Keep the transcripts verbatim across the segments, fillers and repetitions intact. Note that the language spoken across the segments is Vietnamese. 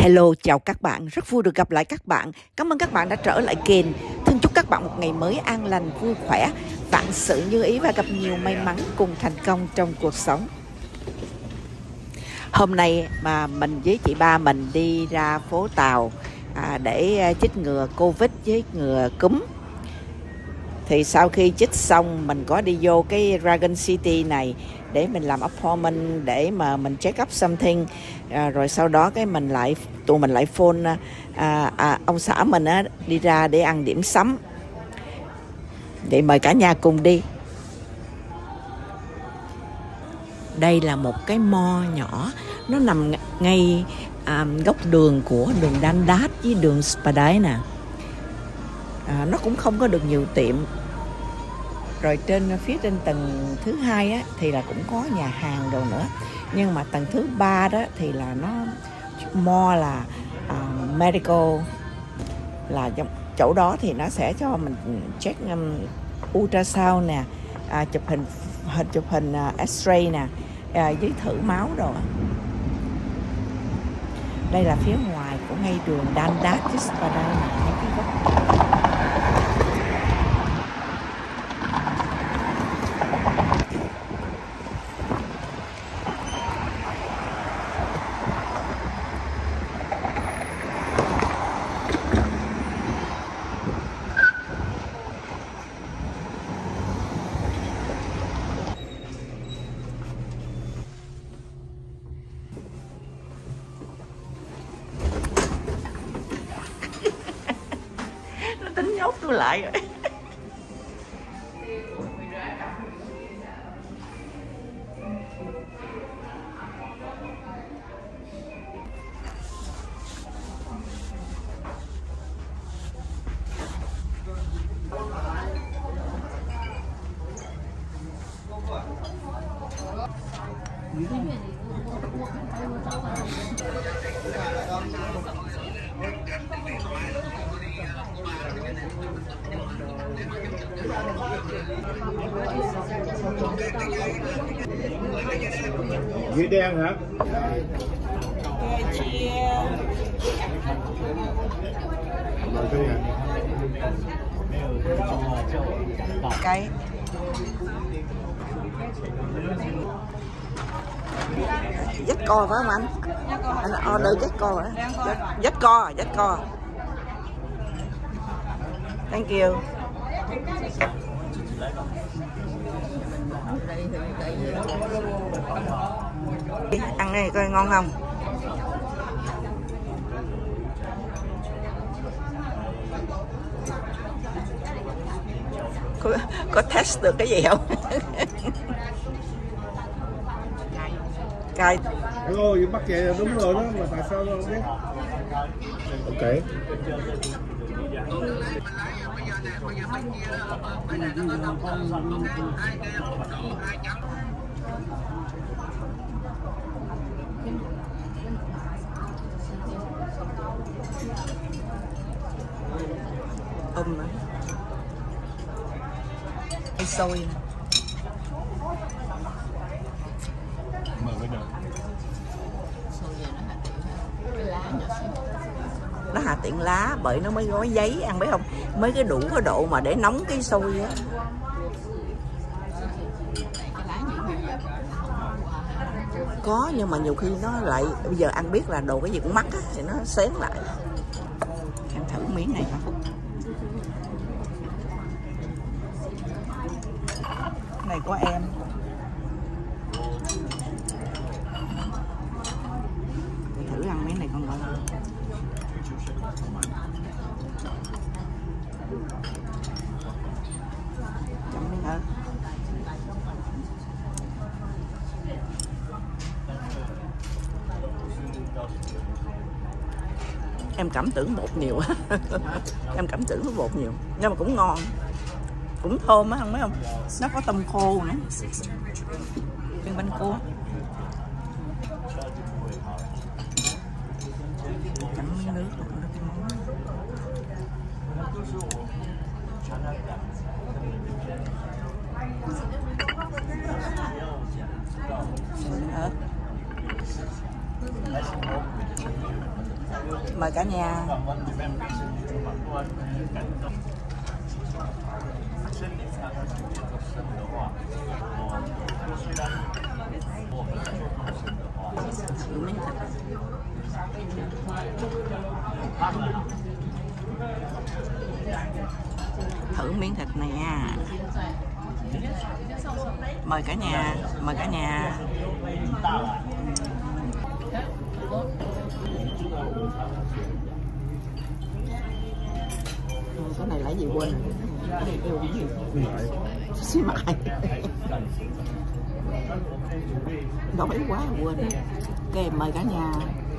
Hello, chào các bạn, rất vui được gặp lại các bạn. Cảm ơn các bạn đã trở lại kênh. Thân chúc các bạn một ngày mới an lành, vui khỏe, vạn sự như ý và gặp nhiều may mắn cùng thành công trong cuộc sống. Hôm nay mà mình với chị ba mình đi ra phố Tàu à, để chích ngừa Covid với ngừa cúm. Thì sau khi chích xong mình có đi vô cái Dragon City này để mình làm appointment để mà mình check up something, à, rồi sau đó cái mình lại tụi mình lại phone à, à, ông xã mình á, đi ra để ăn điểm sắm, để mời cả nhà cùng đi. Đây là một cái mall nhỏ, nó nằm ngay à, góc đường của đường Dundas với đường Spadina. À, nó cũng không có được nhiều tiệm. Rồi trên phía trên tầng thứ hai á, thì là cũng có nhà hàng đồ nữa. Nhưng mà tầng thứ ba đó thì là nó more là uh, medical, là chỗ đó thì nó sẽ cho mình check um, ultrasound nè, uh, chụp hình hình chụp hình uh, X-ray nè, uh, với thử máu rồi. Đây là phía ngoài của ngay đường Dundas với Spadina, những cái góc. Tính nhốt tôi lại rồi. Dưới đen hả? Cái dắt co phải không anh? Anh order dắt co hả? Dắt co, dắt co. Thank you. Ăn này coi ngon không? Có, có test được cái gì không? Cay. Hello, you mắc vậy là đúng rồi đó, mà tại sao không biết? Ok. Um nữa. Hay xôi nè. Mời cái nào? Nó hạ tiện lá bởi nó mới gói giấy, ăn biết không, mới cái đủ cái độ mà để nóng cái xôi á. Có nhưng mà nhiều khi nó lại bây giờ ăn biết là đồ cái gì cũng mắc á, thì nó xén lại. Em thử miếng này hả? Cái này của em. Để thử ăn miếng này con coi. Chấm miếng ớt. Em cảm tưởng bột nhiều. Em cảm tưởng nó bột nhiều nhưng mà cũng ngon, cũng thơm á, không biết không, nó có tôm khô nữa, viên bánh cua. Chấm miếng nước rồi nó cái món. Ớt. Mời cả nhà. Thử miếng thịt này nha. Mời cả nhà, mời cả nhà. Cái này là gì quên rồi. Xí mại. Đói quá quên. Ok, mời cả nhà.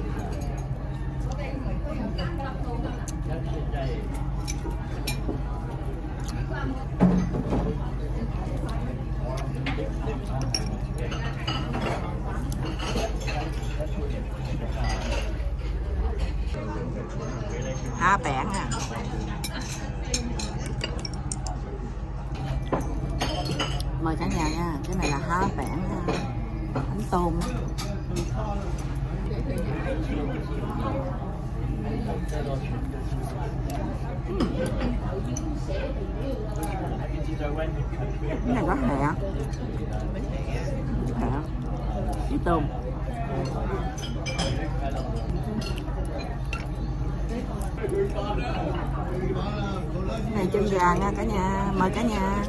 Há bẻn à. Mời cả nhà nha. Cái này là há bẻn nha. Bánh tôm. Cái này có hẹ. Hẹ với tôm. Cái này chân gà nha cả nhà. Mời cả nhà.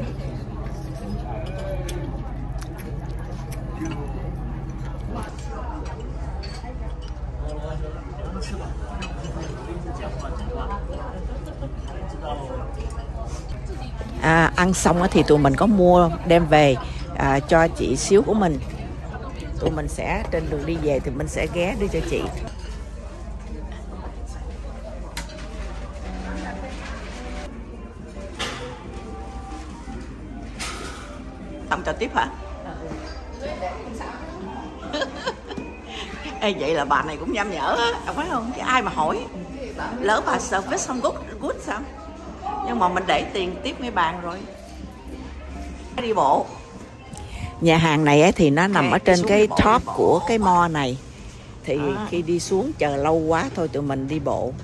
À, ăn xong thì tụi mình có mua đem về à, cho chị xíu của mình. Tụi mình sẽ trên đường đi về thì mình sẽ ghé đưa cho chị. Tặng cho tiếp hả? Ê, vậy là bà này cũng nham nhở á, phải không? Chứ ai mà hỏi. Lỡ bà service không good, good sao? Nhưng mà mình để tiền tiếp ngay bàn rồi. Đi bộ. Nhà hàng này ấy thì nó nằm ở trên cái top của cái mall này. Thì khi đi xuống chờ lâu quá thôi tụi mình đi bộ.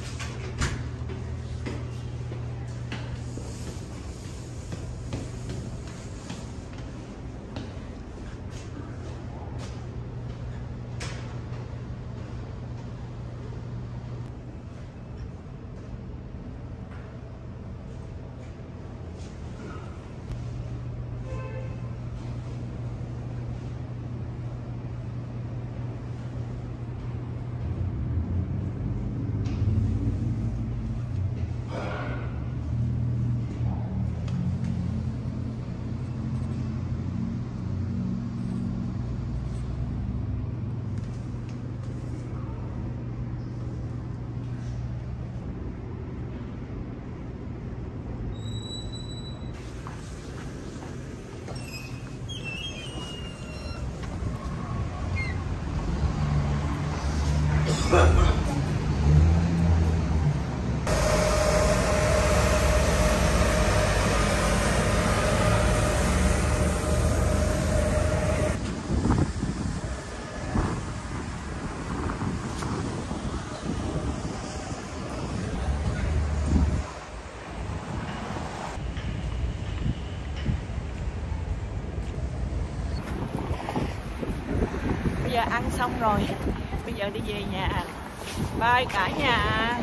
Bây giờ ăn xong rồi, bây giờ đi về nhà. Bye cả nhà.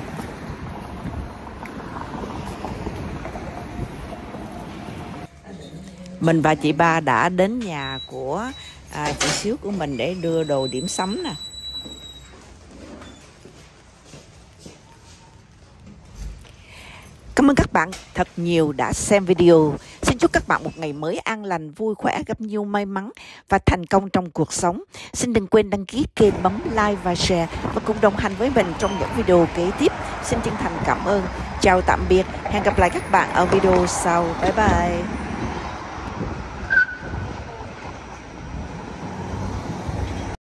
Mình và chị Ba đã đến nhà của à, chị xíu của mình để đưa đồ điểm sắm nè. Cảm ơn các bạn thật nhiều đã xem video. Xin chúc các bạn một ngày mới an lành, vui khỏe, gặp nhiều may mắn và thành công trong cuộc sống. Xin đừng quên đăng ký kênh, bấm like và share và cùng đồng hành với mình trong những video kế tiếp. Xin chân thành cảm ơn. Chào tạm biệt. Hẹn gặp lại các bạn ở video sau. Bye bye.